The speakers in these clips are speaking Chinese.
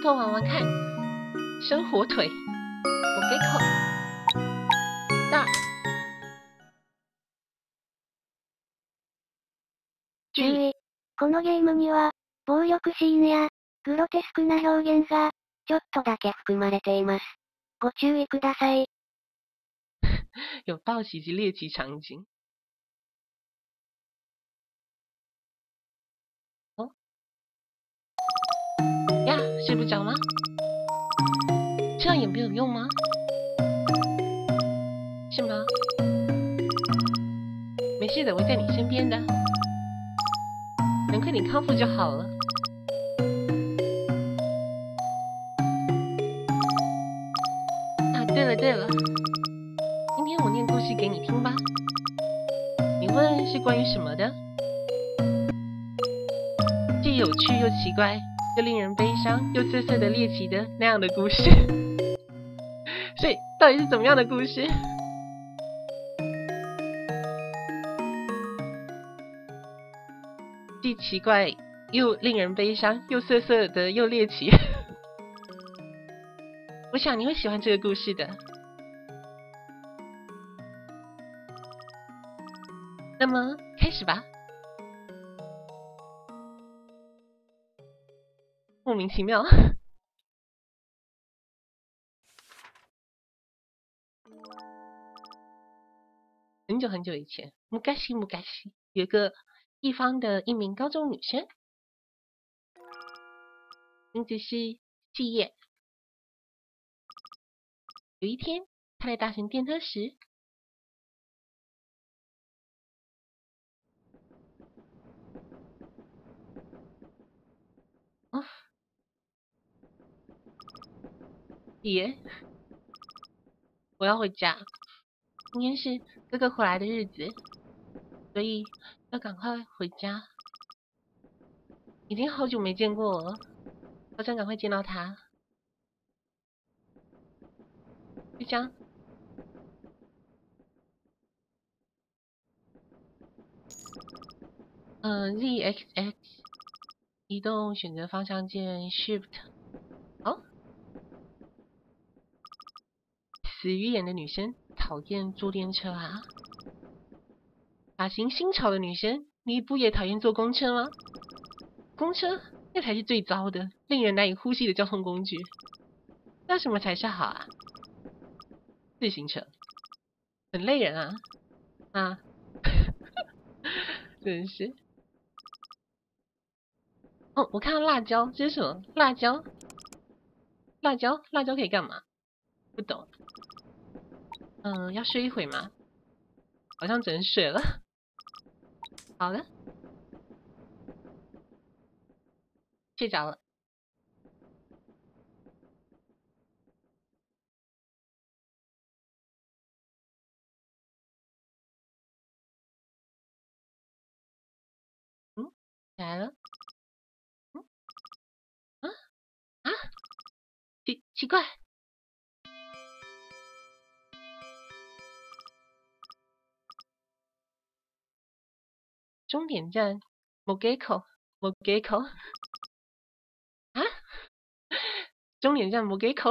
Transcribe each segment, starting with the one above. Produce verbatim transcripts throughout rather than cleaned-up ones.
头玩玩看，生火腿，我给口大。 注意、このゲームには、暴力シーンや、グロテスクな表現が、ちょっとだけ含まれています。ご注意ください。 有暴喜及猎奇场景。哦，呀，睡不着吗？这样也没有用吗？是吗？没事的，我在你身边的，能快点康复就好了。啊，对了对了，今天我念故事给你听吧。你问是关于什么的？既有趣又奇怪，又令人悲伤又涩涩的猎奇的那样的故事。所以到底是怎么样的故事？既奇怪又令人悲伤又涩涩的又猎奇。我想你会喜欢这个故事的。那么开始吧。莫名其妙。很久很久以前，木嘎西木嘎西有一个地方的一名高中女生，名字是季叶。有一天，她在搭乘电车时，哦，季叶，我要回家。今天是哥哥回来的日子，所以要赶快回家。已经好久没见过了，好想赶快见到他。就这样。嗯 ，Z X X 移动，选择方向键 Shift。好。死鱼眼的女生讨厌坐电车啊。发型新潮的女生，你不也讨厌坐公车吗？公车那才是最糟的，令人难以呼吸的交通工具。那什么才是好啊？自行车，很累人啊！啊，真是。哦，我看到辣椒，这是什么？辣椒？辣椒？辣椒可以干嘛？不懂。嗯，要睡一会吗？好像只能睡了。好了，睡着了。嗯，起来了。嗯，啊啊，奇奇怪。终点站 Mogeko Mogeko 啊，终点站 Mogeko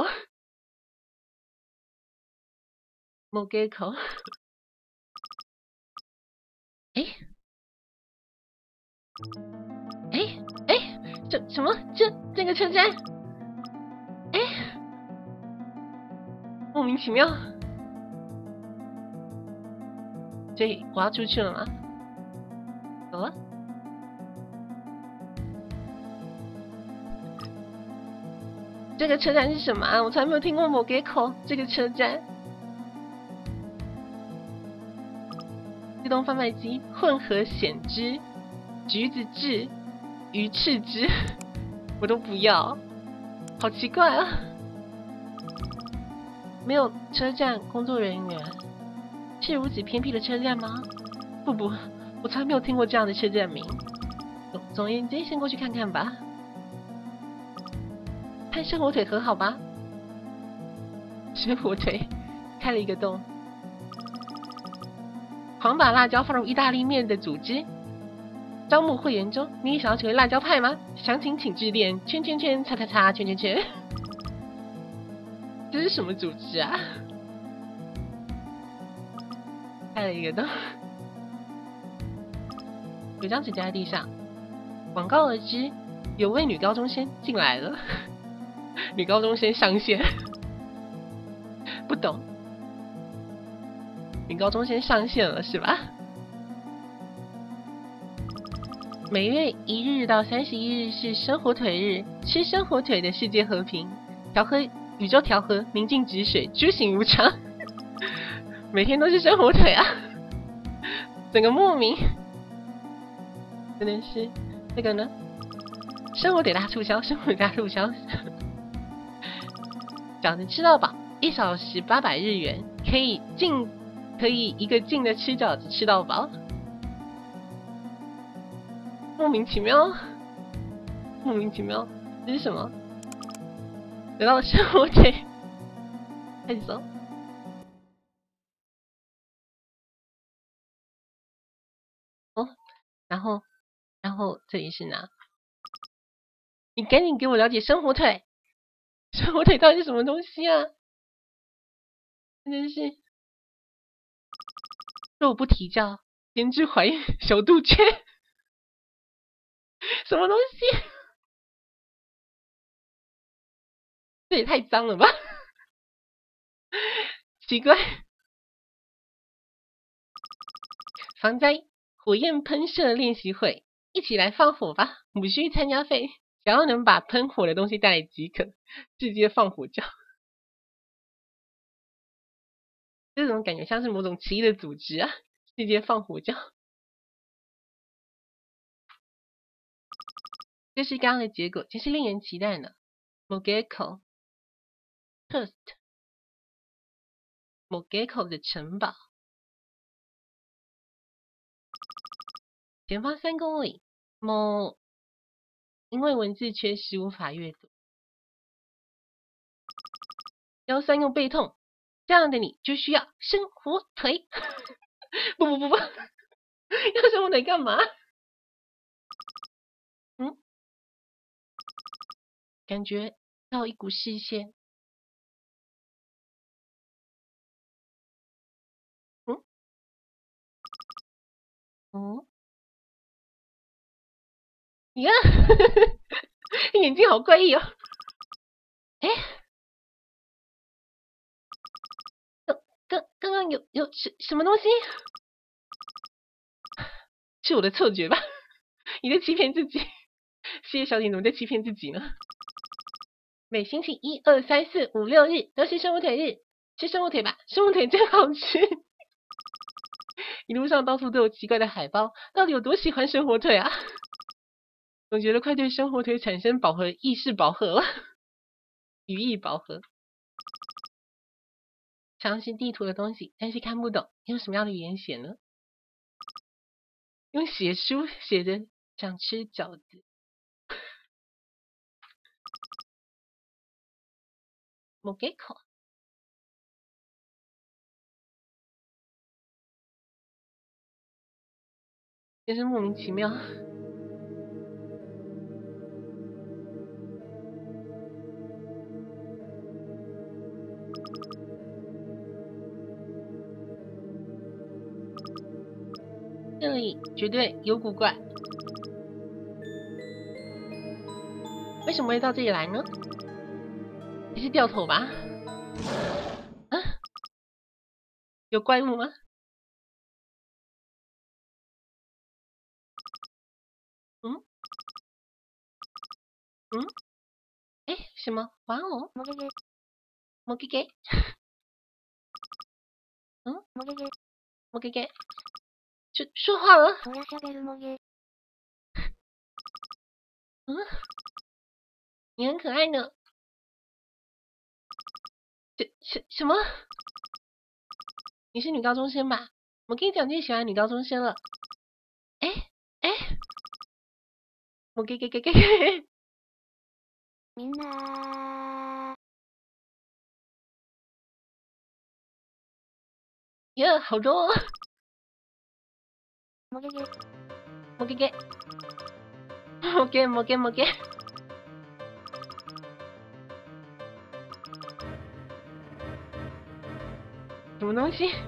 Mogeko 哎哎哎，这什么？这这个车站？哎，莫名其妙。所以我要出去了吗？走了。这个车站是什么啊？我从来没有听过 Mogeko 这个车站。自动贩卖机、混合显汁、橘子汁、鱼翅汁，我都不要，好奇怪啊！没有车站工作人员，是如此偏僻的车站吗？不不，我从来没有听过这样的车站名。总总而言之，先过去看看吧。和生火腿和好吧。生火腿开了一个洞。狂把辣椒放入意大利面的组织， 招募会员中，你也想要成为辣椒派吗？详情请致电圈圈圈叉叉叉圈圈圈。这是什么组织啊？开了一个洞，有张纸掉在地上。广告而知，有位女高中生进来了。女高中生上线，不懂。女高中生上线了是吧？每月一日到三十一日是生火腿日，吃生火腿的世界和平，调和宇宙调和，宁静止水，诸行无常。每天都是生火腿啊，整个莫名，真的是那个呢？生火腿大促销，生火腿大促销，饺子吃到饱，一小时八百日元，可以进，可以一个劲的吃饺子吃到饱。莫名其妙，莫名其妙，这是什么？得到了生火腿，开始走。哦，然后，然后这里是哪？你赶紧给我了解生火腿，生火腿到底是什么东西啊？真是若不啼叫，编织怀孕小肚圈，什么东西？这也太脏了吧！奇怪，防灾火焰喷射练习会，一起来放火吧！无需参加费，只要能把喷火的东西带来即可。世界放火教，这种感觉像是某种奇异的组织啊！世界放火教，这是刚刚的结果，真是令人期待呢。Mogeko Trust Mogeko 的城堡，前方三公里。某因为文字缺失无法阅读。腰酸又背痛，这样的你就需要生火腿。不不不不，要生火腿干嘛？嗯，感觉到一股视线。嗯嗯，你看，你眼睛好怪异哦。哎，刚刚刚有有什什么东西？是我的错觉吧？你在欺骗自己。谢谢小姐，怎么在欺骗自己呢？每星期一、二、三、四、五、六日都是生火腿日，吃生火腿吧，生火腿真好吃。一路上到处都有奇怪的海报，到底有多喜欢生火腿啊？总觉得快对生火腿产生饱和意识饱和了，语义饱和。尝试地图的东西，但是看不懂，用什么样的语言写呢？用写书写的想吃饺子。Mogeko，真是莫名其妙。这里绝对有古怪，为什么会到这里来呢？你是掉头吧？啊？有怪物吗？嗯？嗯？哎，什么？玩偶？ もげげ、 摩给给？嗯？ もげげ、 摩给给？说说话了？ そりゃしゃべるもげ。 嗯？你很可爱呢。什什什么？你是女高中生吧？我跟你讲，最喜欢女高中生了。哎哎，我给给给给， みんな耶，好多、哦。 もげげ、 莫给给，莫给莫给莫给，什么东西？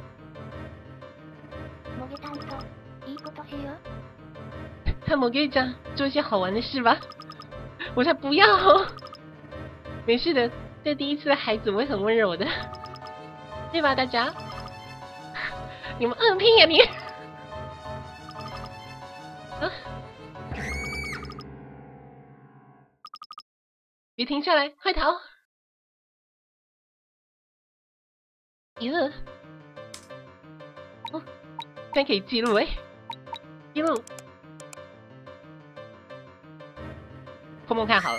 もげ担当、いいことしよう。 看莫给讲做一些好玩的事吧。我才不要！没事的，这第一次的孩子我会很温柔的，对吧，大家？你们恶屁呀你！啊！别停下来，快逃！耶！哦，现在可以记录哎，记录。碰碰看好了，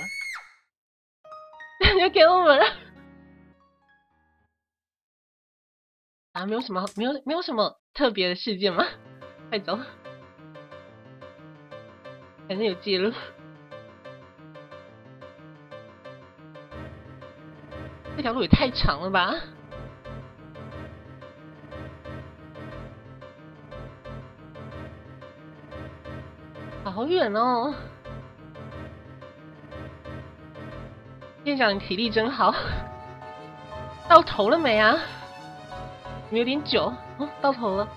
就给我们了。啊，没有什么，没有，没有什么特别的事件吗？快走！反正有记录。这条路也太长了吧！好远哦！店长，你体力真好。到头了没啊？有点久哦，到头了。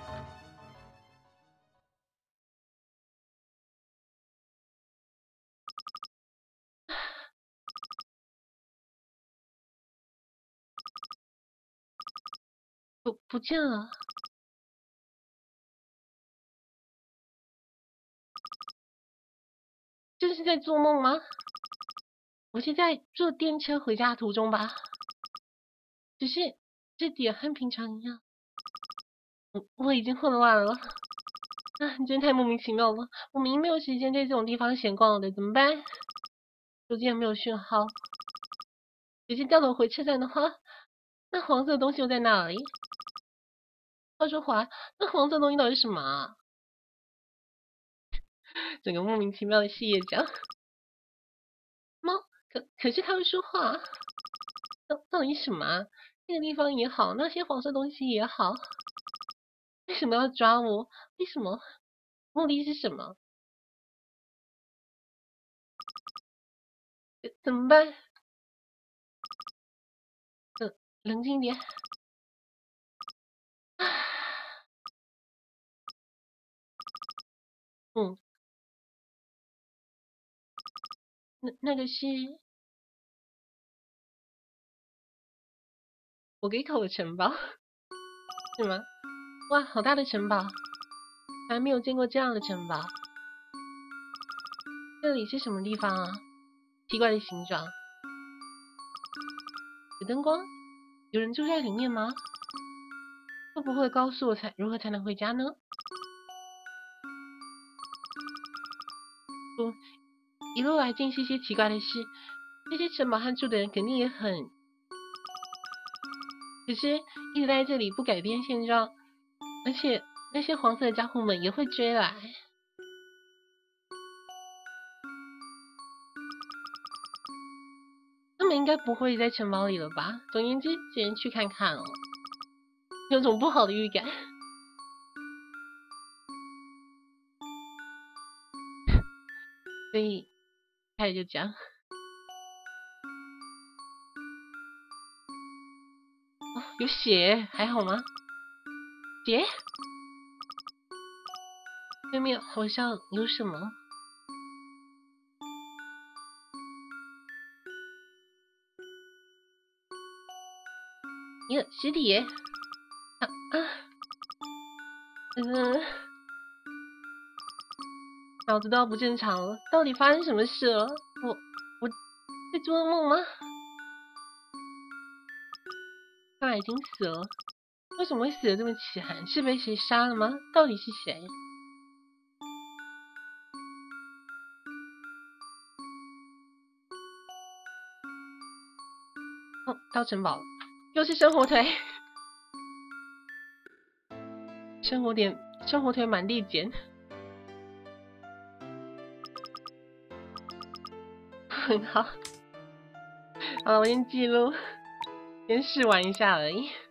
不不见了。这是在做梦吗？我是在坐电车回家途中吧？只是这点和平常一样。我我已经混乱了。啊，真太莫名其妙了！我明明没有时间在这种地方闲逛的，怎么办？手机也没有讯号。直接掉头回车站的话，那黄色的东西又在哪里？话说回来，那黄色的东西到底是什么啊？整个莫名其妙的事业奖。猫，可可是它会说话，到到底什么啊？那个地方也好，那些黄色东西也好，为什么要抓我？为什么？目的是什么？怎么办？冷冷静点。嗯，那那个是我给口的城堡，是吗？哇，好大的城堡，还没有见过这样的城堡。这里是什么地方啊？奇怪的形状，有灯光，有人住在里面吗？会不会告诉我才如何才能回家呢？不，一路来尽是一些奇怪的事，这些城堡和住的人肯定也很……可是一直待在这里不改变现状，而且那些黄色的家伙们也会追来。他们应该不会在城堡里了吧？总而言之，只能去看看哦。有种不好的预感。所以开始就这样。哦，有血，还好吗？血？对面好像有什么。耶，尸体耶！啊啊！嗯，脑子都要不正常了，到底发生什么事了？我我在做噩梦吗？他已经死了，为什么会死得这么凄寒？是被谁杀了吗？到底是谁？哦，到城堡了，又是生火腿，生火点，生火腿满地捡。很好，好了，我先记录，先试玩一下而已。